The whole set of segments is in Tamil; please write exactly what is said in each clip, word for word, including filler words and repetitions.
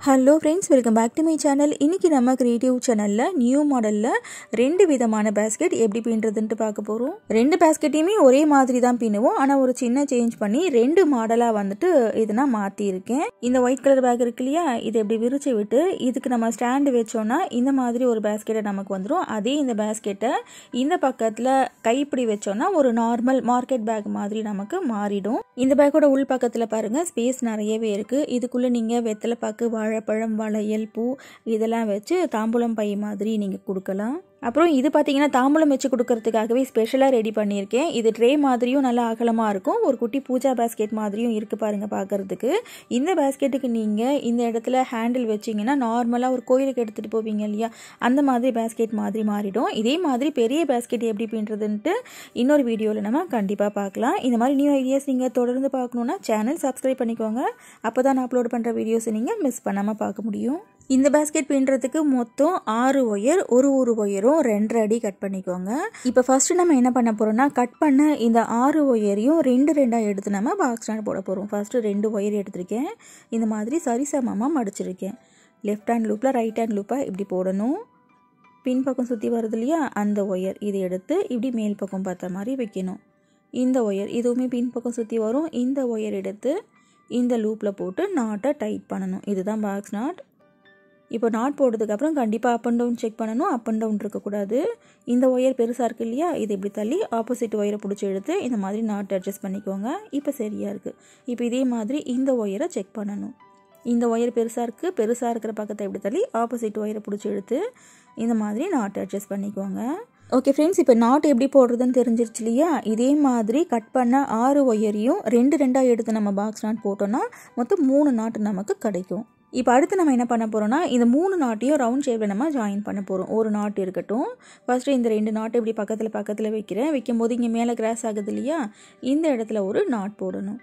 Hello friends, welcome back to my channel. இன்றைக்கி நம்ம க்ரியேட்டிவ் சேனலில் நியூ மாடலில் ரெண்டு விதமான பேஸ்கெட் எப்படி பின்னுறதுன்ட்டு பார்க்க போகிறோம். ரெண்டு பேஸ்கெட்டையுமே ஒரே மாதிரி தான் பின்னுவோம், ஆனால் ஒரு சின்ன சேஞ்ச் பண்ணி ரெண்டு மாடலாக வந்துட்டு இதை நான் மாற்றியிருக்கேன். இந்த ஒயிட் கலர் பேக் இருக்கு இல்லையா, இதை எப்படி விரிச்சு விட்டு இதுக்கு நம்ம ஸ்டாண்டு வச்சோன்னா இந்த மாதிரி ஒரு பேஸ்கெட்டை நமக்கு வந்துடும். அதே இந்த பேஸ்கெட்டை இந்த பக்கத்தில் கைப்பிடி வச்சோன்னா ஒரு நார்மல் மார்க்கெட் பேக் மாதிரி நமக்கு மாறிடும். இந்த பேக்கோட உள் பக்கத்தில் பாருங்கள், ஸ்பேஸ் நிறையவே இருக்குது. இதுக்குள்ளே நீங்கள் வெத்தலை பாக்கு, வாழைப்பழம், வளையல், பூ இதெல்லாம் வச்சு தாம்பூலம் பை மாதிரி நீங்கள் கொடுக்கலாம். அப்புறம் இது பார்த்தீங்கன்னா தாம்பூலம் வச்சு கொடுக்கறதுக்காகவே ஸ்பெஷலாக ரெடி பண்ணியிருக்கேன். இது ட்ரே மாதிரியும் நல்லா அகலமாக இருக்கும், ஒரு குட்டி பூஜா பேஸ்கெட் மாதிரியும் இருக்குது பாருங்கள் பார்க்குறதுக்கு. இந்த பேஸ்கெட்டுக்கு நீங்கள் இந்த இடத்துல ஹேண்டில் வச்சிங்கன்னா நார்மலாக ஒரு கோயிலுக்கு எடுத்துகிட்டு போவீங்க இல்லையா, அந்த மாதிரி பேஸ்கெட் மாதிரி மாறிடும். இதே மாதிரி பெரிய பேஸ்கெட் எப்படி பின்னுறதுன்ட்டு இன்னொரு வீடியோவில் நம்ம கண்டிப்பாக பார்க்கலாம். இந்த மாதிரி நியூ ஐடியாஸ் நீங்கள் தொடர்ந்து பார்க்கணுன்னா சேனல் சப்ஸ்கிரைப் பண்ணிக்கோங்க. அப்போ தான் நான் அப்லோட் பண்ணுற வீடியோஸை நீங்கள் மிஸ் பண்ணாமல் பார்க்க முடியும். இந்த பேஸ்கெட் பின்னுறதுக்கு மொத்தம் ஆறு ஒயர், ஒரு ஒரு ஒயரும் ரெண்டரை அடி கட் பண்ணிக்கோங்க. இப்போ ஃபஸ்ட்டு நம்ம என்ன பண்ண போகிறோம்னா, கட் பண்ண இந்த ஆறு ஒயரையும் ரெண்டு ரெண்டாக எடுத்து நம்ம பாக்ஸ் ஸ்டாண்ட் போட போகிறோம். ஃபஸ்ட்டு ரெண்டு ஒயர் எடுத்திருக்கேன், இந்த மாதிரி சரிசமமாக மடிச்சிருக்கேன். லெஃப்ட் ஹேண்ட் லூப்பில் ரைட் ஹேண்ட் லூப்பாக இப்படி போடணும். பின் பக்கம் சுற்றி வருது இல்லையா, அந்த ஒயர் இதை எடுத்து இப்படி மேல் பக்கம் பார்த்த மாதிரி வைக்கணும். இந்த ஒயர் இதுவுமே பின் பக்கம் சுற்றி வரும். இந்த ஒயர் எடுத்து இந்த லூப்பில் போட்டு நாட்டை டைட் பண்ணணும். இதுதான் பாக்ஸ் நாட். இப்போ நாட் போட்டதுக்கப்புறம் கண்டிப்பாக அப் அண்ட் டவுன் செக் பண்ணணும். அப் அண்ட் டவுன் இருக்கக்கூடாது. இந்த ஒயர் பெருசாக இருக்குது இல்லையா, இது இப்படி தள்ளி ஆப்போசிட் ஒயரை பிடிச்சி எடுத்து இந்த மாதிரி நாட் அட்ஜஸ்ட் பண்ணிக்கோங்க. இப்போ சரியாக இருக்குது. இப்போ இதே மாதிரி இந்த ஒயரை செக் பண்ணணும். இந்த ஒயர் பெருசாக இருக்குது, பெருசாக இருக்கிற பக்கத்தை இப்படி தள்ளி ஆப்போசிட் ஒயரை பிடிச்சி எடுத்து இந்த மாதிரி நாட் அட்ஜஸ்ட் பண்ணிக்கோங்க. ஓகே ஃப்ரெண்ட்ஸ், இப்போ நாட் எப்படி போடுறதுன்னு தெரிஞ்சிருச்சு இல்லையா. இதே மாதிரி கட் பண்ண ஆறு ஒயரையும் ரெண்டு ரெண்டாக எடுத்து நம்ம பாக்ஸ் நாட் போட்டோன்னா மொத்தம் மூணு நாட்டு நமக்கு கிடைக்கும். இப்போ அடுத்து நம்ம என்ன பண்ண போகிறோம்னா, இந்த மூணு நாட்டையும் ரவுண்ட் ஷேப்பில் நம்ம ஜாயின் பண்ண போகிறோம். ஒரு நாட் இருக்கட்டும். ஃபஸ்ட்டு இந்த ரெண்டு நாட்டை இப்படி பக்கத்தில் பக்கத்தில் வைக்கிறேன். வைக்கும்போது இங்கே மேலே கிராஸ் ஆகுது இல்லையா, இந்த இடத்துல ஒரு நாட் போடணும்.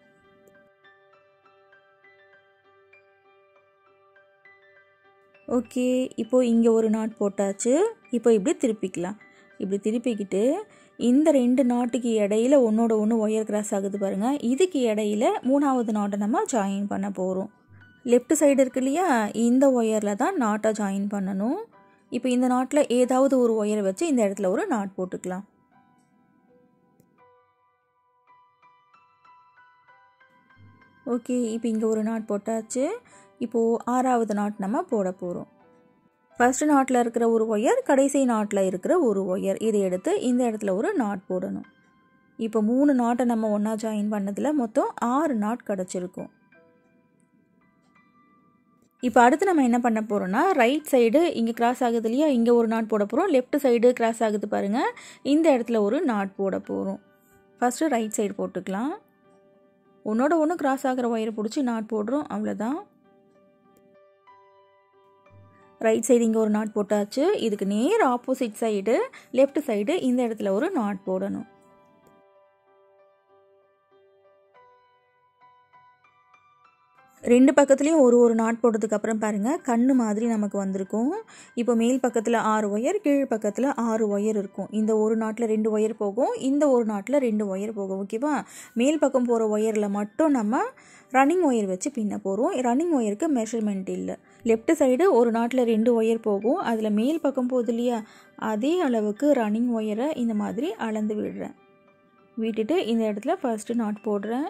ஓகே, இப்போது இங்கே ஒரு நாட் போட்டாச்சு. இப்போ இப்படி திருப்பிக்கலாம். இப்படி திருப்பிக்கிட்டு இந்த ரெண்டு நாட்டுக்கு இடையில ஒன்றோட ஒன்று ஒயர் கிராஸ் ஆகுது பாருங்கள், இதுக்கு இடையில மூணாவது நாட்டை நம்ம ஜாயின் பண்ண போகிறோம். லெஃப்ட் சைடு இருக்கு இல்லையா, இந்த ஒயரில் தான் நாட்டை ஜாயின் பண்ணணும். இப்போ இந்த நாட்டில் ஏதாவது ஒரு ஒயரை வச்சு இந்த இடத்துல ஒரு நாட் போட்டுக்கலாம். ஓகே, இப்போ இங்கே ஒரு நாட் போட்டாச்சு. இப்போது ஆறாவது நாட் நம்ம போட போகிறோம். ஃபர்ஸ்ட் நாட்டில் இருக்கிற ஒரு ஒயர், கடைசி நாட்டில் இருக்கிற ஒரு ஒயர், இதை எடுத்து இந்த இடத்துல ஒரு நாட் போடணும். இப்போ மூணு நாட்டை நம்ம ஒன்றா ஜாயின் பண்ணதில் மொத்தம் ஆறு நாட் கிடச்சிருக்கும். இப்போ அடுத்து நம்ம என்ன பண்ண போகிறோம்னா, ரைட் சைடு இங்கே கிராஸ் ஆகுது இல்லையா, இங்கே ஒரு நாட் போட போகிறோம். லெஃப்ட் சைடு கிராஸ் ஆகுது பாருங்கள், இந்த இடத்துல ஒரு நாட் போட போகிறோம். ஃபஸ்ட்டு ரைட் சைடு போட்டுக்கலாம். ஒன்றோட ஒன்று கிராஸ் ஆகிற ஒயரை பிடிச்சி நாட் போடுறோம், அவ்வளோதான். ரைட் சைடு இங்கே ஒரு நாட் போட்டாச்சு. இதுக்கு நேர் ஆப்போசிட் சைடு லெஃப்ட் சைடு இந்த இடத்துல ஒரு நாட் போடணும். ரெண்டு பக்கத்துலேயும் ஒரு ஒரு நாட் போட்டதுக்கப்புறம் பாருங்கள், கண்ணு மாதிரி நமக்கு வந்திருக்கும். இப்போ மேல் பக்கத்தில் ஆறு ஒயர், கீழ் பக்கத்தில் ஆறு ஒயர் இருக்கும். இந்த ஒரு நாட்டில் ரெண்டு ஒயர் போகும், இந்த ஒரு நாட்டில் ரெண்டு ஒயர் போகும். ஓகேவா, மேல் பக்கம் போகிற ஒயரில் மட்டும் நம்ம ரன்னிங் ஒயர் வச்சு பின்ன போகிறோம். ரன்னிங் ஒயருக்கு மெஷர்மெண்ட் இல்லை. லெஃப்ட் சைடு ஒரு நாட்டில் ரெண்டு ஒயர் போகும், அதில் மேல் பக்கம் போகுது இல்லையா, அதே அளவுக்கு ரன்னிங் ஒயரை இந்த மாதிரி அளந்து விடுறேன். விட்டுட்டு இந்த இடத்துல ஃபஸ்ட்டு நாட் போடுறேன்.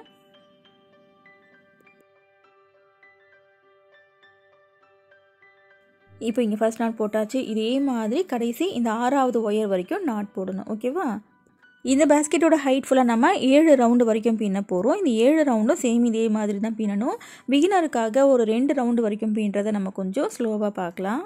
இப்போ இங்கே ஃபர்ஸ்ட் நாட் போட்டாச்சு. இதே மாதிரி கடைசி இந்த ஆறாவது ஒயர் வரைக்கும் நாட் போடணும். ஓகேவா, இந்த பேஸ்கெட்டோட ஹைட் ஃபுல்லாக நம்ம ஏழு ரவுண்டு வரைக்கும் பின்ன போகிறோம். இந்த ஏழு ரவுண்டும் சேம் இதே மாதிரி தான் பின்னணும். பிகினருக்காக ஒரு ரெண்டு ரவுண்டு வரைக்கும் பின்னுறதை நம்ம கொஞ்சம் ஸ்லோவாக பார்க்கலாம்.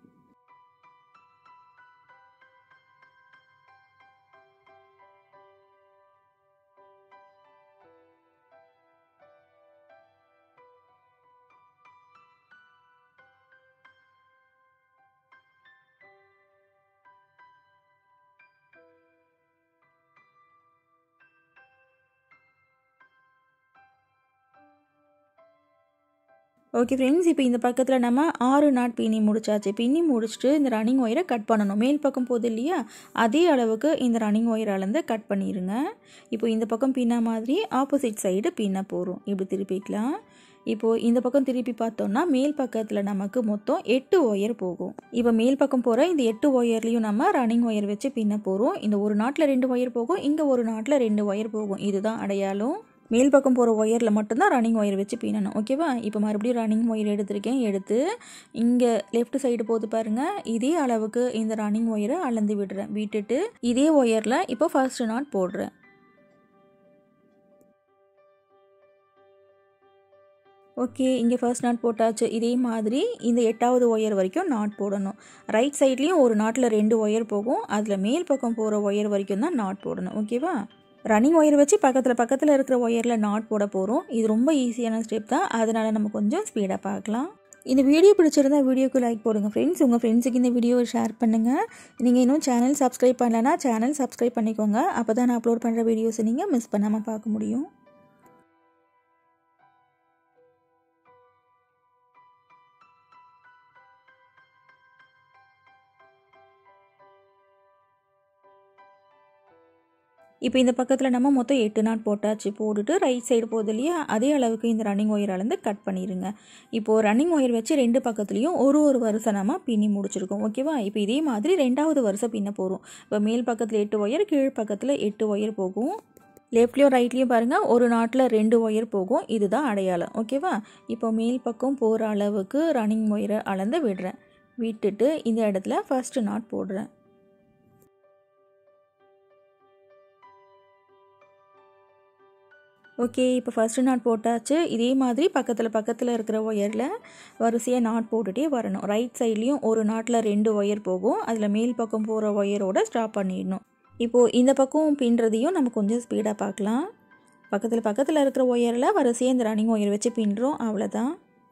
ஓகே ஃப்ரெண்ட்ஸ், இப்போ இந்த பக்கத்தில் நம்ம ஆறு நாட் பின்னி முடிச்சாச்சு. பின்னி முடிச்சுட்டு இந்த ரன்னிங் ஒயரை கட் பண்ணணும். மேல் பக்கம் போகுது இல்லையா, அதே அளவுக்கு இந்த ரன்னிங் ஒயர் அளந்து கட் பண்ணிடுங்க. இப்போ இந்த பக்கம் பின்ன மாதிரி ஆப்போசிட் சைடு பின்ன போகிறோம். இப்படி திருப்பிக்கலாம். இப்போது இந்த பக்கம் திருப்பி பார்த்தோம்னா மேல் பக்கத்தில் நமக்கு மொத்தம் எட்டு ஒயர் போகும். இப்போ மேல் பக்கம் போகிற இந்த எட்டு ஒயர்லேயும் நம்ம ரன்னிங் ஒயர் வச்சு பின்ன போகிறோம். இந்த ஒரு நாட்டில் ரெண்டு ஒயர் போகும், இங்கே ஒரு நாட்டில் ரெண்டு ஒயர் போகும். இதுதான் அடையாளம். மேல் பக்கம் போகிற ஒயரில் மட்டும்தான் ரன்னிங் ஒயர் வச்சு பின்னணும். ஓகேவா? இப்போ மறுபடியும் ரன்னிங் ஒயர் எடுத்திருக்கேன். எடுத்து இங்கே லெஃப்ட் சைடு போது பாருங்கள், இதே அளவுக்கு இந்த ரன்னிங் ஒயரை அளந்து விடுறேன். விட்டுட்டு இதே ஒயரில் இப்போ ஃபர்ஸ்ட் நாட் போடுறேன். ஓகே, இங்கே ஃபர்ஸ்ட் நாட் போட்டாச்சு. இதே மாதிரி இந்த எட்டாவது ஒயர் வரைக்கும் நாட் போடணும். ரைட் சைட்லேயும் ஒரு நாட்டில் ரெண்டு ஒயர் போகும், அதில் மேல் பக்கம் போகிற ஒயர் வரைக்கும் தான் நாட் போடணும். ஓகேவா? ரன்னிங் ஒயர் வச்சு பக்கத்தில் பக்கத்தில் இருக்கிற ஒயரில் நாட் போட போகிறோம். இது ரொம்ப ஈஸியான ஸ்டெப் தான், அதனால் நம்ம கொஞ்சம் ஸ்பீடாக பார்க்கலாம். இந்த வீடியோ பிடிச்சிருந்தா வீடியோக்கு லைக் போடுங்க ஃப்ரெண்ட்ஸ். உங்கள் ஃப்ரெண்ட்ஸுக்கு இந்த வீடியோவை ஷேர் பண்ணுங்கள். நீங்கள் இன்னும் சேனல் சப்ஸ்கிரைப் பண்ணலன்னா சேனல் சப்ஸ்கிரைப் பண்ணிக்கோங்க. அப்போ தான் நான் அப்லோட் பண்ணுற வீடியோஸை நீங்கள் மிஸ் பண்ணாமல் பார்க்க முடியும். இப்போ இந்த பக்கத்தில் நம்ம மொத்தம் எட்டு நாட் போட்டாச்சு. போட்டுட்டு ரைட் சைடு போகுது இல்லையா, அதே அளவுக்கு இந்த ரன்னிங் ஒயர் அளந்து கட் பண்ணிடுங்க. இப்போது ரன்னிங் ஒயர் வச்சு ரெண்டு பக்கத்துலேயும் ஒரு ஒரு வருஷம் நம்ம பின்னி முடிச்சிருக்கோம். ஓகேவா? இப்போ இதே மாதிரி ரெண்டாவது வருஷம் பின்ன போகிறோம். இப்போ மேல் பக்கத்தில் எட்டு ஒயர், கீழ் பக்கத்தில் எட்டு ஒயர் போகும். லெஃப்ட்லேயும் ரைட்லேயும் பாருங்கள், ஒரு நாட்டில் ரெண்டு ஒயர் போகும். இதுதான் அடையாளம். ஓகேவா? இப்போ மேல் பக்கம் போகிற அளவுக்கு ரன்னிங் ஒயரை அளந்து விடுறேன். விட்டுட்டு இந்த இடத்துல ஃபர்ஸ்ட் நாட் போடுறேன். ஓகே, இப்போ ஃபர்ஸ்ட் நாட் போட்டாச்சு. இதே மாதிரி பக்கத்தில் பக்கத்தில் இருக்கிற ஒயரில் வரிசையாக நாட் போட்டுகிட்டே வரணும். ரைட் சைட்லேயும் ஒரு நாட்டில் ரெண்டு ஒயர் போகும், அதில் மேல் பக்கம் போகிற ஒயரோட ஸ்டாப் பண்ணிடணும். இப்போது இந்த பக்கம் பின்னுறதையும் நம்ம கொஞ்சம் ஸ்பீடாக பார்க்கலாம். பக்கத்தில் பக்கத்தில் இருக்கிற ஒயரில் வரிசையாக இந்த ரன்னிங் ஒயர் வச்சு பின்னுறோம். அவ்வளோதான்.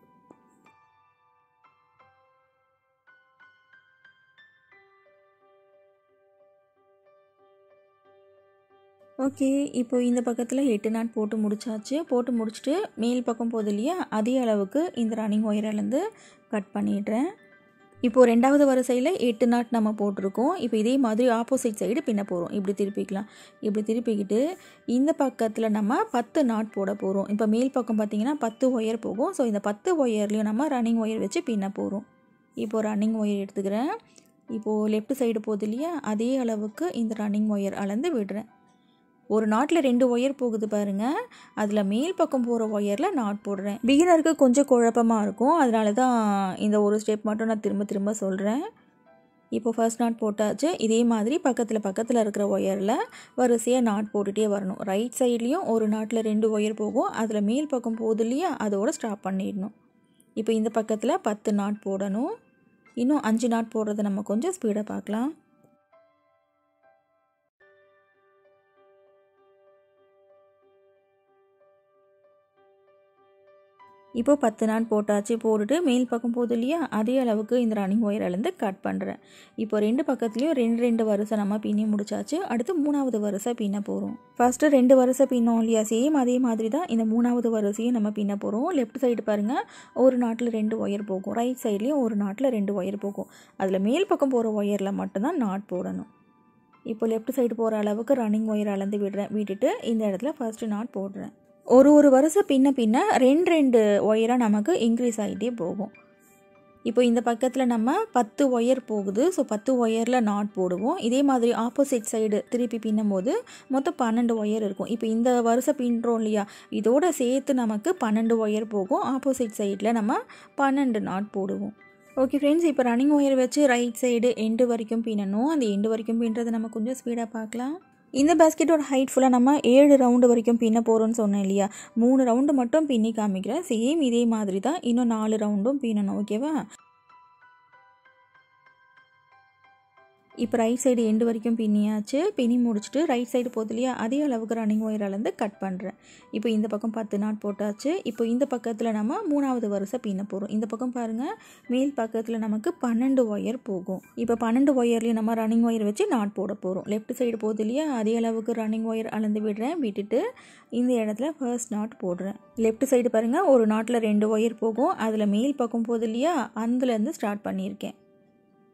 ஓகே, இப்போ இந்த பக்கத்தில் எட்டு நாட் போட்டு முடிச்சாச்சு. போட்டு முடிச்சுட்டு மேல் பக்கம் போகுது இல்லையா, அதே அளவுக்கு இந்த ரன்னிங் ஒயரிலேருந்து கட் பண்ணிடுறேன். இப்போது ரெண்டாவது வரிசையில் எட்டு நாட் நம்ம போட்டிருக்கோம். இப்போ இதே மாதிரி ஆப்போசிட் சைடு பின்ன போகிறோம். இப்படி திருப்பிக்கலாம். இப்படி திருப்பிக்கிட்டு இந்த பக்கத்தில் நம்ம பத்து நாட் போட போகிறோம். இப்போ மேல் பக்கம் பார்த்திங்கன்னா பத்து ஒயர் போகும். ஸோ இந்த பத்து ஒயர்லேயும் நம்ம ரன்னிங் ஒயர் வச்சு பின்ன போகிறோம். இப்போது ரன்னிங் ஒயர் எடுத்துக்கிறேன். இப்போது லெஃப்ட் சைடு போகுது இல்லையா, அதே அளவுக்கு இந்த ரன்னிங் ஒயர் அளந்து விடுறேன். ஒரு நாட்டில் ரெண்டு ஒயர் போகுது பாருங்கள், அதில் மேல் பக்கம் போகிற ஒயரில் நாட் போடுறேன். பிகினருக்கு கொஞ்சம் குழப்பமாக இருக்கும், அதனால தான் இந்த ஒரு ஸ்டெப் மட்டும் நான் திரும்ப திரும்ப சொல்கிறேன். இப்போ ஃபர்ஸ்ட் நாட் போட்டாச்சு. இதே மாதிரி பக்கத்தில் பக்கத்தில் இருக்கிற ஒயரில் வரிசையாக நாட் போட்டுகிட்டே வரணும். ரைட் சைட்லேயும் ஒரு நாட்டில் ரெண்டு ஒயர் போகும், அதில் மேல் பக்கம் போகுது இல்லையா, அதோட ஸ்டாப் பண்ணிடணும். இப்போ இந்த பக்கத்தில் பத்து நாட் போடணும். இன்னும் அஞ்சு நாட் போடுறத நம்ம கொஞ்சம் ஸ்பீடாக பார்க்கலாம். இப்போ பத்து நாட் போட்டாச்சு. போட்டுட்டு மேல் பக்கம் போகுது இல்லையா, அதே அளவுக்கு இந்த ரன்னிங் ஒயர் அளந்து கட் பண்ணுறேன். இப்போ ரெண்டு பக்கத்துலேயும் ரெண்டு ரெண்டு வருஷம் நம்ம பின்னி முடிச்சாச்சு. அடுத்து மூணாவது வருஷம் பின்ன போகிறோம். ஃபஸ்ட்டு ரெண்டு வருஷம் பின்னோம் இல்லையா, சேம் அதே மாதிரி தான் இந்த மூணாவது வருஷையும் நம்ம பின்ன போகிறோம். லெஃப்ட் சைடு பாருங்கள், ஒரு நாட்டில் ரெண்டு ஒயர் போகும். ரைட் சைட்லேயும் ஒரு நாட்டில் ரெண்டு ஒயர் போகும். அதில் மேல் பக்கம் போகிற ஒயரில் மட்டும்தான் நாட் போடணும். இப்போ லெஃப்ட் சைடு போகிற அளவுக்கு ரன்னிங் ஒயர் அளந்து விடுறேன். விட்டுட்டு இந்த இடத்துல ஃபர்ஸ்ட் நாட் போடுறேன். ஒரு ஒரு வருஷம் பின்ன பின்ன ரெண்டு ரெண்டு ஒயராக நமக்கு இன்க்ரீஸ் ஆகிட்டே போகும். இப்போ இந்த பக்கத்தில் நம்ம பத்து ஒயர் போகுது. ஸோ பத்து ஒயரில் நாட் போடுவோம். இதே மாதிரி ஆப்போசிட் சைடு திருப்பி பின்னும் போது மொத்தம் பன்னெண்டு ஒயர் இருக்கும். இப்போ இந்த வருஷம் பின்னுறோம் இல்லையா, இதோட சேர்த்து நமக்கு பன்னெண்டு ஒயர் போகும். ஆப்போசிட் சைடில் நம்ம பன்னெண்டு நாட் போடுவோம். ஓகே ஃப்ரெண்ட்ஸ், இப்போ ரன்னிங் ஒயர் வச்சு ரைட் சைடு எண்டு வரைக்கும் பின்னணும். அந்த எண்டு வரைக்கும் பின்னுறதை நம்ம கொஞ்சம் ஸ்பீடாக பார்க்கலாம். இந்த பேஸ்கெட்டோட ஹைட் ஃபுல்லாக நம்ம ஏழு ரவுண்டு வரைக்கும் பின்ன போகிறோன்னு சொன்னேன் இல்லையா, மூணு ரவுண்டு மட்டும் பின்னி காமிக்கிறேன். சேம் இதே மாதிரி தான் இன்னும் நாலு ரவுண்டும் பின்னணும். ஓகேவா? இப்போ ரைட் சைடு எண்டு வரைக்கும் பின்னியாச்சு. பின்னி முடிச்சுட்டு ரைட் சைடு போகுது இல்லையா, அதே அளவுக்கு ரன்னிங் ஒயர் அளந்து கட் பண்ணுறேன். இப்போ இந்த பக்கம் பத்து நாட் போட்டாச்சு. இப்போ இந்த பக்கத்தில் நம்ம மூணாவது வருஷம் பின்ன போகிறோம். இந்த பக்கம் பாருங்கள், மேல் பக்கத்தில் நமக்கு பன்னெண்டு ஒயர் போகும். இப்போ பன்னெண்டு ஒயர்லேயும் நம்ம ரன்னிங் ஒயர் வச்சு நாட் போட போகிறோம். லெஃப்ட் சைடு போகுது இல்லையா, அதே அளவுக்கு ரன்னிங் ஒயர் அளந்து விடுறேன். விட்டுட்டு இந்த இடத்துல ஃபர்ஸ்ட் நாட் போடுறேன். லெஃப்ட் சைடு பாருங்கள், ஒரு நாட்டில் ரெண்டு ஒயர் போகும். அதில் மேல் பக்கம் போகுது இல்லையா, அதுலேருந்து ஸ்டார்ட் பண்ணியிருக்கேன்.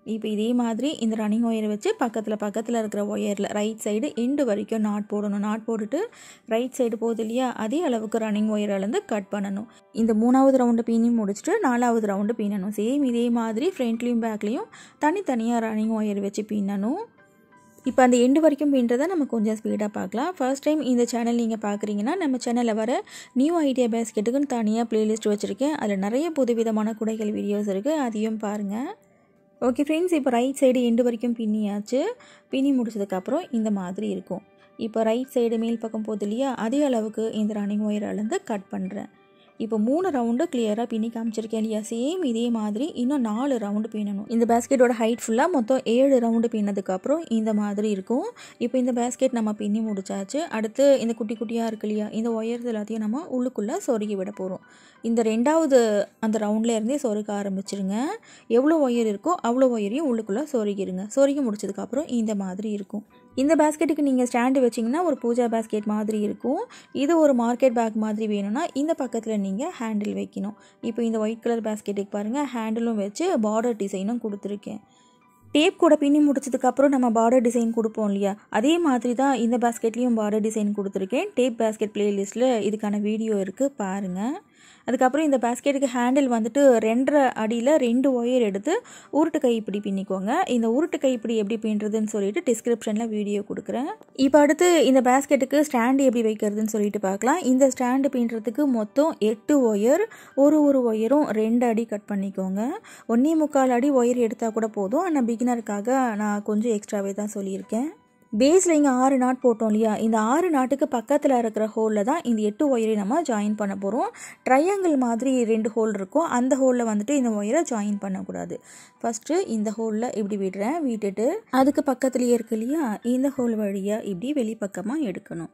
இப்போ இதே மாதிரி இந்த ரன்னிங் ஒயரை வச்சு பக்கத்தில் பக்கத்தில் இருக்கிற ஒயரில் ரைட் சைடு எண்டு வரைக்கும் நாட் போடணும். நாட் போட்டுட்டு ரைட் சைடு போகுது இல்லையா, அதே அளவுக்கு ரன்னிங் ஒயரிலேருந்து கட் பண்ணணும். இந்த மூணாவது ரவுண்டு பின்னி முடிச்சுட்டு நாலாவது ரவுண்டு பின்னணும். சேம் இதே மாதிரி ஃப்ரண்ட்லேயும் பேக்லேயும் தனித்தனியாக ரன்னிங் ஒயர் வச்சு பின்னணும். இப்போ அந்த எண்டு வரைக்கும் பின்றதை நம்ம கொஞ்சம் ஸ்பீடாக பார்க்கலாம். ஃபர்ஸ்ட் டைம் இந்த சேனல் நீங்கள் பார்க்குறீங்கன்னா நம்ம சேனலில் வர நியூ ஐடியா பேஸ்கெட்டுக்குன்னு தனியாக ப்ளேலிஸ்ட் வச்சுருக்கேன். அதில் நிறைய புதுவிதமான குடைகள் வீடியோஸ் இருக்குது, அதையும் பாருங்கள். ஓகே ஃப்ரெண்ட்ஸ், இப்போ ரைட் சைடு எண்டு வரைக்கும் பின்னியாச்சு. பின்னி முடிச்சதுக்கப்புறம் இந்த மாதிரி இருக்கும். இப்போ ரைட் சைடு மேல் பக்கம் போகுது இல்லையா, அதே அளவுக்கு இந்த ரன்னிங் ஒயர் அளந்து கட் பண்ணுறேன். இப்போ மூணு ரவுண்டு கிளியராக பின்னி காமிச்சிருக்கேன் இல்லையா, சேம் இதே மாதிரி இன்னும் நாலு ரவுண்டு பின்னணும். இந்த பேஸ்கெட்டோட ஹைட் ஃபுல்லாக மொத்தம் ஏழு ரவுண்டு பின்னதுக்கப்புறம் இந்த மாதிரி இருக்கும். இப்போ இந்த பேஸ்கெட் நம்ம பின்னி முடிச்சாச்சு. அடுத்து இந்த குட்டி குட்டியாக இருக்கு இல்லையா, இந்த ஒயர்ஸ் எல்லாத்தையும் நம்ம உள்ளுக்குள்ளே சொருகி விட போகிறோம். இந்த ரெண்டாவது அந்த ரவுண்டில் இருந்தே சொருக ஆரம்பிச்சிருங்க. எவ்வளோ ஒயர் இருக்கோ அவ்வளோ ஒயரையும் உள்ளுக்குள்ளே சொருகிருங்க. சொருகி முடிச்சதுக்கப்புறம் இந்த மாதிரி இருக்கும். இந்த பேஸ்கெட்டுக்கு நீங்கள் ஸ்டாண்டு வச்சிங்கன்னா ஒரு பூஜா பேஸ்கெட் மாதிரி இருக்கும். இது ஒரு மார்க்கெட் பேக் மாதிரி வேணும்னா இந்த பக்கத்தில் நீங்கள் ஹேண்டில் வைக்கணும். இப்போ இந்த ஒயிட் கலர் பேஸ்கெட்டுக்கு பாருங்கள், ஹேண்டிலும் வச்சு பார்டர் டிசைனும் கொடுத்துருக்கேன். டேப் கூட பின்னி முடிச்சதுக்கப்புறம் நம்ம பார்டர் டிசைன் கொடுப்போம் இல்லையா, அதே மாதிரி தான் இந்த பேஸ்கெட்லேயும் பார்டர் டிசைன் கொடுத்துருக்கேன். டேப் பேஸ்கெட் ப்ளேலிஸ்ட்டில் இதுக்கான வீடியோ இருக்குது, பாருங்கள். அதுக்கப்புறம் இந்த பேஸ்கெட்டுக்கு ஹேண்டில் வந்துட்டு ரெண்டரை அடியில் ரெண்டு ஒயர் எடுத்து உருட்டு கைப்பிடி பின்னிக்கோங்க. இந்த உருட்டு கைப்பிடி எப்படி பின்னுறதுன்னு சொல்லிட்டு டிஸ்கிரிப்ஷனில் வீடியோ கொடுக்குறேன். இப்போ அடுத்து இந்த பேஸ்கெட்டுக்கு ஸ்டாண்டு எப்படி வைக்கிறதுன்னு சொல்லிட்டு பார்க்கலாம். இந்த ஸ்டாண்டு பின்னுறதுக்கு மொத்தம் எட்டு ஒயர், ஒரு ஒரு ஒயரும் ரெண்டு அடி கட் பண்ணிக்கோங்க. ஒன்றே முக்கால் அடி ஒயர் எடுத்தால் கூட போதும். ஆனால் பிகினருக்காக நான் கொஞ்சம் எக்ஸ்ட்ராவே தான் சொல்லியிருக்கேன். பேஸில் இங்கே ஆறு நாட் போட்டோம் இல்லையா, இந்த ஆறு நாட்டுக்கு பக்கத்தில் இருக்கிற ஹோலில் தான் இந்த எட்டு ஒயரை நம்ம ஜாயின் பண்ண போகிறோம். ட்ரையாங்கிள் மாதிரி ரெண்டு ஹோல் இருக்கும், அந்த ஹோலில் வந்துட்டு இந்த ஒயரை ஜாயின் பண்ணக்கூடாது. ஃபஸ்ட்டு இந்த ஹோலில் இப்படி விடுறேன். விட்டுட்டு அதுக்கு பக்கத்துலேயே இருக்கு இல்லையா, இந்த ஹோல் வழியாக இப்படி வெளிப்பக்கமாக எடுக்கணும்.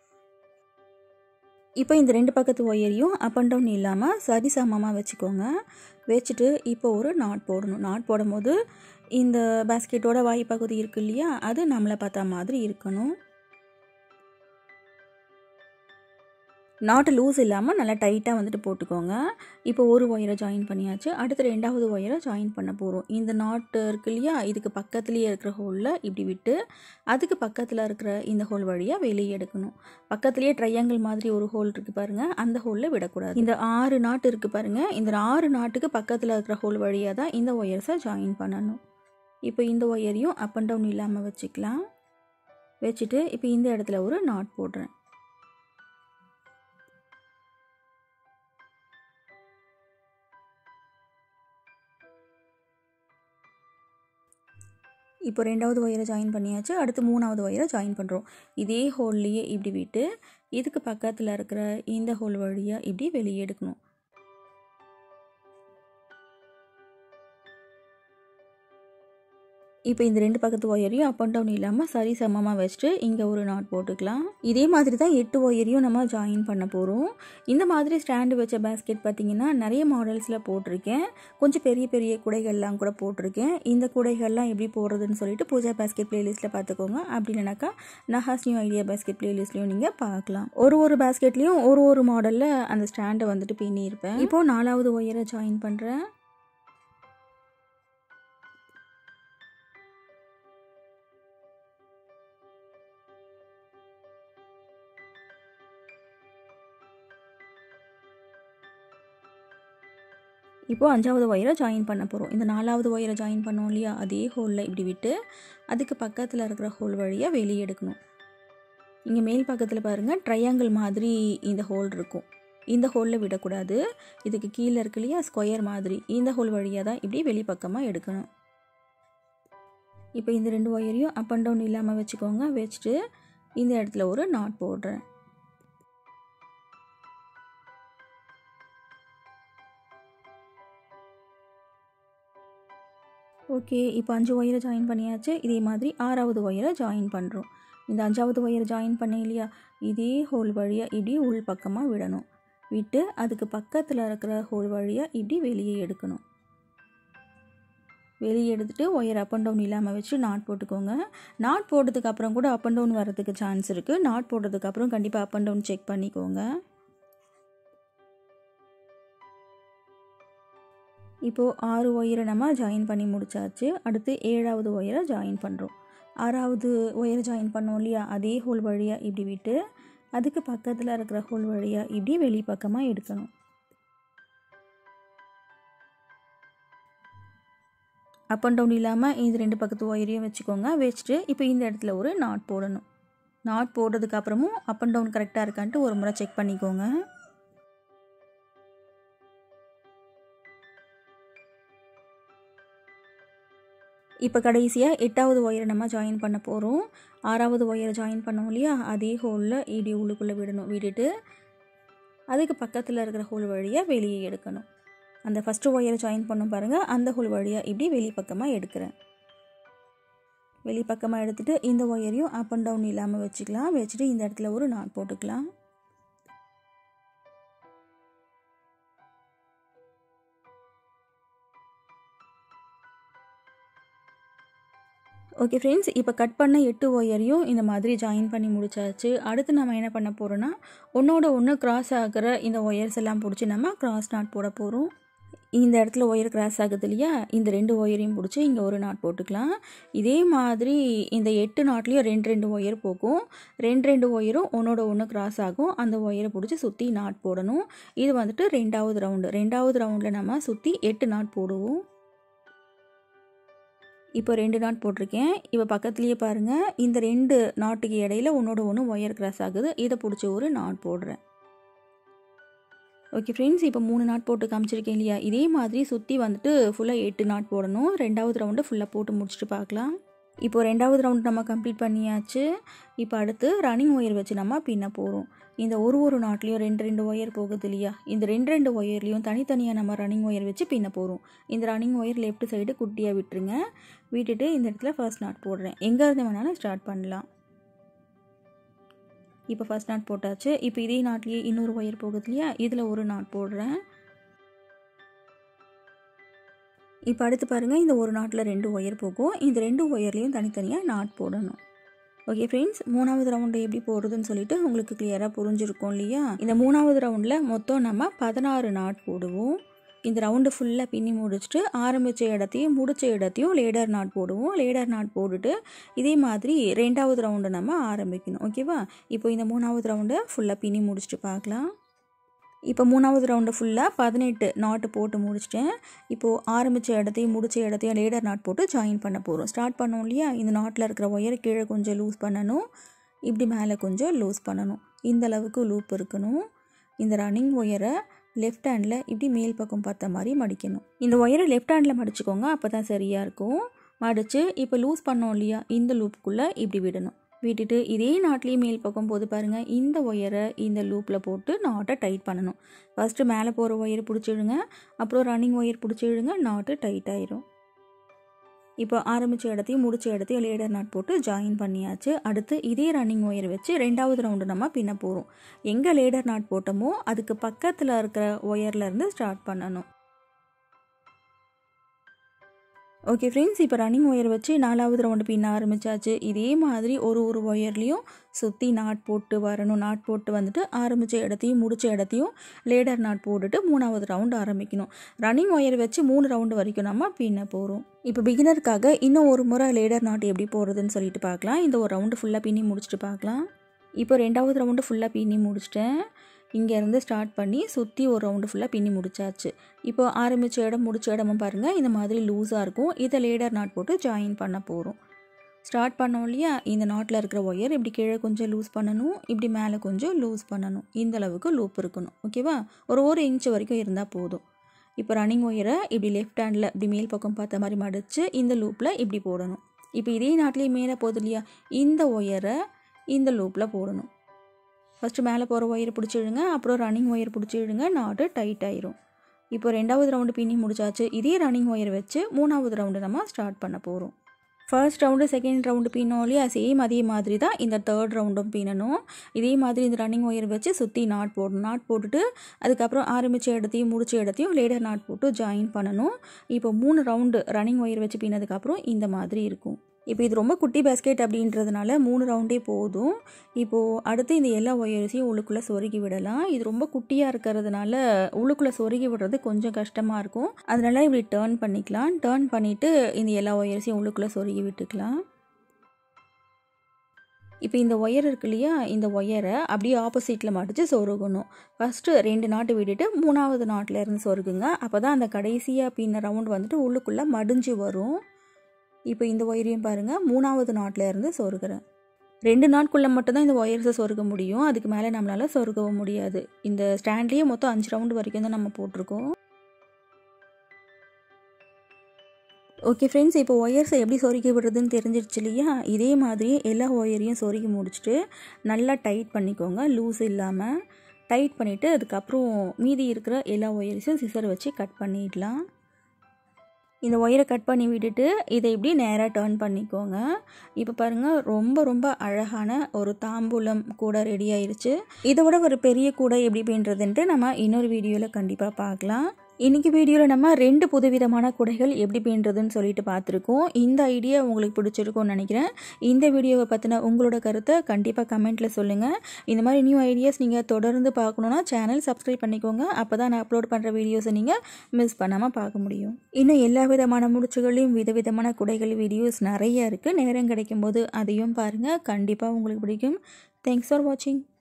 இப்போ இந்த ரெண்டு பக்கத்து ஒயரையும் அப் அண்ட் டவுன் இல்லாமல் சரி சமமாக வச்சுக்கோங்க. வச்சுட்டு இப்போ ஒரு நாட் போடணும். நாட் போடும்போது இந்த பேஸ்கெட்டோட வாய் பகுதி இருக்கு இல்லையா, அது நம்மளை பார்த்தா மாதிரி இருக்கணும். நாட்டு லூஸ் இல்லாமல் நல்லா டைட்டாக வந்துட்டு போட்டுக்கோங்க. இப்போ ஒரு ஒயரை ஜாயின் பண்ணியாச்சு. அடுத்து ரெண்டாவது ஒயரை ஜாயின் பண்ண போகிறோம். இந்த நாட்டு இருக்கு இல்லையா, இதுக்கு பக்கத்துலேயே இருக்கிற ஹோலில் இப்படி விட்டு அதுக்கு பக்கத்தில் இருக்கிற இந்த ஹோல் வழியாக வெளியே எடுக்கணும். பக்கத்துலேயே ட்ரையாங்கிள் மாதிரி ஒரு ஹோல் இருக்குது பாருங்கள், அந்த ஹோலில் விடக்கூடாது. இந்த ஆறு நாட்டு இருக்குது பாருங்கள், இந்த ஆறு நாட்டுக்கு பக்கத்தில் இருக்கிற ஹோல் வழியாக தான் இந்த ஒயர்ஸை ஜாயின் பண்ணணும். இப்போ இந்த ஒயரையும் அப் அண்ட் டவுன் இல்லாமல் வச்சுக்கலாம். வச்சுட்டு இப்போ இந்த இடத்துல ஒரு நாட் போடுறேன். இப்போ ரெண்டாவது ஒயரை ஜாயின் பண்ணியாச்சு. அடுத்து மூணாவது ஒயரை ஜாயின் பண்ணுறோம். இதே ஹோல்லையே இப்படி விட்டு இதுக்கு பக்கத்தில் இருக்கிற இந்த ஹோல் வழியாக இப்படி வெளியே எடுக்கணும். இப்போ இந்த ரெண்டு பக்கத்து ஒயரையும் அப் அண்ட் டவுன் இல்லாமல் சரி சமமாக வச்சுட்டு இங்கே ஒரு நாட் போட்டுக்கலாம். இதே மாதிரி தான் எட்டு ஒயரையும் நம்ம ஜாயின் பண்ண போகிறோம். இந்த மாதிரி ஸ்டாண்டு வச்ச பேஸ்கெட் பார்த்திங்கன்னா நிறைய மாடல்ஸில் போட்டிருக்கேன். கொஞ்சம் பெரிய பெரிய குடைகள்லாம் கூட போட்டிருக்கேன். இந்த குடைகள்லாம் எப்படி போடுறதுன்னு சொல்லிட்டு பூஜா பேஸ்கெட் ப்ளேலிஸ்ட்டில் பார்த்துக்கோங்க. அப்படி இல்லைனாக்கா நஹாஸ் நியூ ஐடியா பேஸ்கெட் ப்ளேலிஸ்ட்லையும் நீங்கள் பார்க்கலாம். ஒரு ஒரு பேஸ்கெட்லேயும் ஒரு ஒரு மாடலில் அந்த ஸ்டாண்டை வந்துட்டு பின்னியிருப்பேன். இப்போது நாலாவது ஒயரை ஜாயின் பண்ணுறேன். இப்போது அஞ்சாவது ஒயரை ஜாயின் பண்ண போகிறோம். இந்த நாலாவது ஒயரை ஜாயின் பண்ணோம் இல்லையா, அதே ஹோலில் இப்படி விட்டு அதுக்கு பக்கத்தில் இருக்கிற ஹோல் வழியாக வெளியே எடுக்கணும். இங்கே மேல் பக்கத்தில் பாருங்கள், ட்ரையாங்கிள் மாதிரி இந்த ஹோல் இருக்கும். இந்த ஹோலில் விடக்கூடாது. இதுக்கு கீழே இருக்கு இல்லையா ஸ்கொயர் மாதிரி, இந்த ஹோல் வழியாக தான் இப்படி வெளிப்பக்கமாக எடுக்கணும். இப்போ இந்த ரெண்டு ஒயரையும் அப் அண்ட் டவுன் இல்லாமல் வச்சுக்கோங்க. வச்சுட்டு இந்த இடத்துல ஒரு நாட் போடுறேன். ஓகே, இப்போ அஞ்சு ஒயரை ஜாயின் பண்ணியாச்சு. இதே மாதிரி ஆறாவது ஒயரை ஜாயின் பண்ணுறோம். இந்த அஞ்சாவது ஒயரை ஜாயின் பண்ண இல்லையா, இதே ஹோல் வழியாக இப்படி உள் பக்கமாக விடணும். விட்டு அதுக்கு பக்கத்தில் இருக்கிற ஹோல் வழியாக இப்படி வெளியே எடுக்கணும். வெளியே எடுத்துகிட்டு ஒயர் அப் அண்ட் டவுன் இல்லாமல் வச்சு நாட் போட்டுக்கோங்க. நாட் போட்டதுக்கு அப்புறம் கூட அப் அண்ட் டவுன் வரதுக்கு சான்ஸ் இருக்குது. நாட் போட்டதுக்கப்புறம் கண்டிப்பாக அப் அண்ட் டவுன் செக் பண்ணிக்கோங்க. இப்போது ஆறு ஒயரை நம்ம ஜாயின் பண்ணி முடிச்சாச்சு. அடுத்து ஏழாவது ஒயரை ஜாயின் பண்ணுறோம். ஆறாவது ஒயரை ஜாயின் பண்ணோம் இல்லையா, அதே ஹோல் வழியாக இப்படி விட்டு அதுக்கு பக்கத்தில் இருக்கிற ஹோல் வழியாக இப்படி வெளி பக்கமாக எடுக்கணும். அப் அண்ட் டவுன் இல்லாமல் இந்த ரெண்டு பக்கத்து ஒயரையும் வச்சுக்கோங்க. வச்சுட்டு இப்போ இந்த இடத்துல ஒரு நாட் போடணும். நாட் போடுறதுக்கப்புறமும் அப் அண்ட் டவுன் கரெக்டாக இருக்கான்ட்டு ஒரு முறை செக் பண்ணிக்கோங்க. இப்போ கடைசியாக எட்டாவது ஒயரை நம்ம ஜாயின் பண்ண போகிறோம். ஆறாவது ஒயரை ஜாயின் பண்ணோம் இல்லையா, அதே ஹோலில் இப்படி உள்ளுக்குள்ளே விடணும். விட்டுட்டு அதுக்கு பக்கத்தில் இருக்கிற ஹோல் வழியாக வெளியே எடுக்கணும். அந்த ஃபஸ்ட்டு ஒயரை ஜாயின் பண்ணோம் பாருங்கள், அந்த ஹோல் வழியாக இப்படி வெளி பக்கமாக எடுக்கிறேன். வெளி பக்கமாக எடுத்துகிட்டு இந்த ஒயரையும் அப் அண்ட் டவுன் இல்லாமல் வச்சுக்கலாம். வச்சுட்டு இந்த இடத்துல ஒரு நாட் போட்டுக்கலாம். ஓகே ஃப்ரெண்ட்ஸ், இப்போ கட் பண்ண எட்டு ஒயரையும் இந்த மாதிரி ஜாயின் பண்ணி முடிச்சாச்சு. அடுத்து நம்ம என்ன பண்ண போகிறோன்னா, ஒன்றோட ஒன்று கிராஸ் ஆகிற இந்த ஒயர்ஸ் எல்லாம் பிடிச்சி நம்ம கிராஸ் நாட் போட போகிறோம். இந்த இடத்துல ஒயர் கிராஸ் ஆகுது இல்லையா, இந்த ரெண்டு ஒயரையும் பிடிச்சி இங்கே ஒரு நாட் போட்டுக்கலாம். இதே மாதிரி இந்த எட்டு நாட்லேயும் ரெண்டு ரெண்டு ஒயர் போகும். ரெண்டு ரெண்டு ஒயரும் ஒன்றோட ஒன்று கிராஸ் ஆகும். அந்த ஒயரை பிடிச்சி சுற்றி நாட் போடணும். இது வந்துட்டு ரெண்டாவது ரவுண்டு. ரெண்டாவது ரவுண்டில் நம்ம சுற்றி எட்டு நாட் போடுவோம். இப்போ ரெண்டு நாட் போட்டிருக்கேன். இப்போ பக்கத்துலேயே பாருங்கள், இந்த ரெண்டு நாட்டுக்கு இடையில ஒன்றோட ஒன்று ஒயர் கிராஸ் ஆகுது. இதை பிடிச்சி ஒரு நாட் போடுறேன். ஓகே ஃப்ரெண்ட்ஸ், இப்போ மூணு நாட் போட்டு காமிச்சிருக்கேன் இல்லையா, இதே மாதிரி சுற்றி வந்துட்டு ஃபுல்லாக எட்டு நாட் போடணும். ரெண்டாவது ரவுண்டு ஃபுல்லாக போட்டு முடிச்சுட்டு பார்க்கலாம். இப்போது ரெண்டாவது ரவுண்ட் நம்ம கம்ப்ளீட் பண்ணியாச்சு. இப்போ அடுத்து ரன்னிங் ஒயர் வச்சு நம்ம பின்ன போகிறோம். இந்த ஒரு ஒரு நாட்லேயும் ரெண்டு ரெண்டு ஒயர் போகுது இல்லையா, இந்த ரெண்டு ரெண்டு ஒயர்லேயும் தனித்தனியாக நம்ம ரன்னிங் ஒயர் வச்சு பின்ன போகிறோம். இந்த ரன்னிங் ஒயர் லெஃப்ட் சைடு குட்டியாக விட்டுருங்க. விட்டுட்டு இந்த இடத்துல ஃபர்ஸ்ட் நாட் போடுறேன். எங்கே இருந்து வேணாலும் ஸ்டார்ட் பண்ணலாம். இப்போ ஃபர்ஸ்ட் நாட் போட்டாச்சு. இப்போ இதே நாட்லேயே இன்னொரு ஒயர் போகுது இல்லையா, இதில் ஒரு நாட் போடுறேன். இப்போ அடுத்து பாருங்கள், இந்த ஒரு நாட்டில் ரெண்டு ஒயர் போகும். இந்த ரெண்டு ஒயர்லேயும் தனித்தனியாக நாட் போடணும். ஓகே ஃப்ரெண்ட்ஸ், மூணாவது ரவுண்டு எப்படி போடுறதுன்னு சொல்லிட்டு உங்களுக்கு கிளியராக புரிஞ்சிருக்கும் இல்லையா. இந்த மூணாவது ரவுண்டில் மொத்தம் நம்ம பதினாறு நாட் போடுவோம். இந்த ரவுண்டு ஃபுல்லாக பின்னி முடிச்சுட்டு ஆரம்பித்த இடத்தையும் முடித்த இடத்தையும் லேடர் நாட் போடுவோம். லேடர் நாட் போட்டுட்டு இதே மாதிரி ரெண்டாவது ரவுண்டு நம்ம ஆரம்பிக்கணும். ஓகேவா, இப்போ இந்த மூணாவது ரவுண்டை ஃபுல்லாக பின்னி முடிச்சுட்டு பார்க்கலாம். இப்போ மூணாவது ரவுண்டு ஃபுல்லாக பதினெட்டு நாட்டு போட்டு முடிச்சிட்டேன். இப்போது ஆரம்பித்த இடத்தையும் முடித்த இடத்தையும் லேடர் நாட் போட்டு ஜாயின் பண்ண போகிறோம். ஸ்டார்ட் பண்ணோம் இல்லையா, இந்த நாட்டில் இருக்கிற ஒயர் கீழே கொஞ்சம் லூஸ் பண்ணணும். இப்படி மேலே கொஞ்சம் லூஸ் பண்ணணும். இந்த அளவுக்கு லூப் இருக்கணும். இந்த ரன்னிங் ஒயரை லெஃப்ட் ஹேண்டில் இப்படி மேல் பக்கம் பார்த்த மாதிரி மடிக்கணும். இந்த ஒயரை லெஃப்ட் ஹேண்டில் மடிச்சுக்கோங்க, அப்போ தான் சரியாக இருக்கும். மடித்து இப்போ லூஸ் பண்ணோம் இல்லையா, இந்த லூப்புக்குள்ளே இப்படி விடணும். விட்டுட்டு இதே நாட்லேயே மேல் பக்கம் போது பாருங்கள், இந்த ஒயரை இந்த லூப்பில் போட்டு நாட்டை டைட் பண்ணணும். ஃபஸ்ட்டு மேலே போகிற ஒயரை பிடிச்சிடுங்க, அப்புறம் ரன்னிங் ஒயர் பிடிச்சிடுங்க, நாட்டு டைட் ஆயிரும். இப்போ ஆரம்பித்த இடத்தையும் முடித்த இடத்தையும் லேடர் நாட் போட்டு ஜாயின் பண்ணியாச்சு. அடுத்து இதே ரன்னிங் ஒயர் வச்சு ரெண்டாவது ரவுண்டு நம்ம பின்ன போகிறோம். எங்கே லேடர் நாட் போட்டோமோ அதுக்கு பக்கத்தில் இருக்கிற ஒயர்லேருந்து ஸ்டார்ட் பண்ணணும். ஓகே ஃப்ரெண்ட்ஸ், இப்போ ரன்னிங் ஒயர் வச்சு நாலாவது ரவுண்டு பின்ன ஆரம்பித்தாச்சு. இதே மாதிரி ஒரு ஒரு ஒயர்லேயும் சுற்றி நாட் போட்டு வரணும். நாட் போட்டு வந்துட்டு ஆரம்பித்த இடத்தையும் முடித்த இடத்தையும் லேடர் நாட் போட்டுட்டு மூணாவது ரவுண்டு ஆரம்பிக்கணும். ரன்னிங் ஒயர் வச்சு மூணு ரவுண்டு வரைக்கும் நம்ம பின்ன போகிறோம். இப்போ பிகினருக்காக இன்னும் ஒரு முறை லேடர் நாட் எப்படி போடுறதுன்னு சொல்லிட்டு பார்க்கலாம். இந்த ஒரு ரவுண்டு ஃபுல்லாக பின்னி முடிச்சுட்டு பார்க்கலாம். இப்போ ரெண்டாவது ரவுண்டு ஃபுல்லாக பின்னி முடிச்சிட்டேன். இங்கேருந்து ஸ்டார்ட் பண்ணி சுற்றி ஒரு ரவுண்டு ஃபுல்லாக பின்னி முடிச்சாச்சு. இப்போ ஆரம்பித்த இடம் முடித்த இடமும் பாருங்கள், இந்த மாதிரி லூஸாக இருக்கும். இதை லேடர் நாட் போட்டு ஜாயின் பண்ண போகிறோம். ஸ்டார்ட் பண்ணோம் இல்லையா, இந்த நாட்டில் இருக்கிற ஒயர் இப்படி கீழே கொஞ்சம் லூஸ் பண்ணணும், இப்படி மேலே கொஞ்சம் லூஸ் பண்ணணும். இந்த அளவுக்கு லூப் இருக்கணும். ஓகேவா, ஒரு ஒரு இன்ச்சு வரைக்கும் இருந்தால் போதும். இப்போ ரன்னிங் ஒயரை இப்படி லெஃப்ட் ஹேண்டில் இப்படி மேல் பக்கம் பார்த்த மாதிரி மடித்து இந்த லூப்பில் இப்படி போடணும். இப்போ இதே நாட்டிலேயே மேலே போகுது இல்லையா, இந்த ஒயரை இந்த லூப்பில் போடணும். ஃபஸ்ட்டு மேலே போகிற ஒயரை பிடிச்சிடுங்க, அப்புறம் ரன்னிங் ஒயர் பிடிச்சிடுங்க, நாட்டு டைட் ஆயிரும். இப்போ ரெண்டாவது ரவுண்டு பின்னி முடிச்சாச்சு. இதே ரன்னிங் ஒயர் வச்சு மூணாவது ரவுண்டு நம்ம ஸ்டார்ட் பண்ண போகிறோம். ஃபர்ஸ்ட் ரவுண்டு செகண்ட் ரவுண்டு பின்னோம் இல்லையா, சேம் அதே மாதிரி தான் இந்த தேர்ட் ரவுண்டும் பின்னணும். இதே மாதிரி இந்த ரன்னிங் ஒயர் வச்சு சுற்றி நாட் போடணும். நாட் போட்டுட்டு அதுக்கப்புறம் ஆரம்பித்த இடத்தையும் முடித்த இடத்தையும் லேடர் நாட் போட்டு ஜாயின் பண்ணணும். இப்போ மூணு ரவுண்டு ரன்னிங் ஒயர் வச்சு பின்னதுக்கப்புறம் இந்த மாதிரி இருக்கும். இப்போ இது ரொம்ப குட்டி பேஸ்கெட் அப்படின்றதுனால மூணு ரவுண்டே போதும். இப்போது அடுத்து இந்த எல்லா ஒயர்ஸையும் உள்ளுக்குள்ளே சொருகி விடலாம். இது ரொம்ப குட்டியாக இருக்கிறதுனால உள்ளுக்குள்ளே சொருகி விடுறது கொஞ்சம் கஷ்டமாக இருக்கும். அதனால இப்படி டேர்ன் பண்ணிக்கலாம். டேர்ன் பண்ணிவிட்டு இந்த எல்லா ஒயர்ஸையும் உள்ளுக்குள்ளே சொருகி விட்டுக்கலாம். இப்போ இந்த ஒயர் இருக்கு இல்லையா, இந்த ஒயரை அப்படியே ஆப்போசிட்டில் மடித்து சொருகணும். ஃபஸ்ட்டு ரெண்டு நாட்டு விட்டுட்டு மூணாவது நாட்டில் இருந்து சொருகுங்க. அப்போ தான் அந்த கடைசியாக பின்ன ரவுண்ட் வந்துட்டு உள்ளுக்குள்ளே மடிஞ்சு வரும். இப்போ இந்த ஒயரையும் பாருங்கள், மூணாவது நாட்டில் இருந்து சொருகிறேன். ரெண்டு நாட்குள்ளே மட்டும்தான் இந்த ஒயர்ஸை சொருக முடியும். அதுக்கு மேலே நம்மளால் சொருகவும் முடியாது. இந்த ஸ்டாண்ட்லேயே மொத்தம் அஞ்சு ரவுண்டு வரைக்கும் தான் நம்ம போட்டிருக்கோம். ஓகே ஃப்ரெண்ட்ஸ், இப்போ ஒயர்ஸை எப்படி சொருகி விடுறதுன்னு தெரிஞ்சிருச்சு இல்லையா. இதே மாதிரி எல்லா ஒயரையும் சொருகி முடிச்சுட்டு நல்லா டைட் பண்ணிக்கோங்க. லூஸ் இல்லாமல் டைட் பண்ணிவிட்டு அதுக்கப்புறம் மீதி இருக்கிற எல்லா ஒயர்ஸையும் சிசர் வச்சு கட் பண்ணிடலாம். இந்த ஒயரை கட் பண்ணி விட்டுட்டு இதை இப்படி நேராக டர்ன் பண்ணிக்கோங்க. இப்போ பாருங்கள், ரொம்ப ரொம்ப அழகான ஒரு தாம்பூலம் கூடை ரெடி ஆயிடுச்சு. இதை விட ஒரு பெரிய கூடை எப்படி பின்னுறதுன்ட்டு நம்ம இன்னொரு வீடியோவில் கண்டிப்பாக பார்க்கலாம். இன்றைக்கி வீடியோவில் நம்ம ரெண்டு புதுவிதமான குடைகள் எப்படி பின்னுறதுன்னு சொல்லிட்டு பார்த்துருக்கோம். இந்த ஐடியா உங்களுக்கு பிடிச்சிருக்கும்னு நினைக்கிறேன். இந்த வீடியோவை பற்றின உங்களோட கருத்தை கண்டிப்பாக கமெண்ட்டில் சொல்லுங்கள். இந்த மாதிரி நியூ ஐடியாஸ் நீங்கள் தொடர்ந்து பார்க்கணுன்னா சேனல் சப்ஸ்கிரைப் பண்ணிக்கோங்க. அப்போ தான் நான் அப்லோட் பண்ணுற வீடியோஸை நீங்கள் மிஸ் பண்ணாமல் பார்க்க முடியும். இன்னும் எல்லா விதமான முடிச்சுகளையும் விதவிதமான குடைகள் வீடியோஸ் நிறைய இருக்குது. நேரம் கிடைக்கும்போது அதையும் பாருங்கள். கண்டிப்பாக உங்களுக்கு பிடிக்கும். தேங்க்ஸ் ஃபார் வாட்சிங்.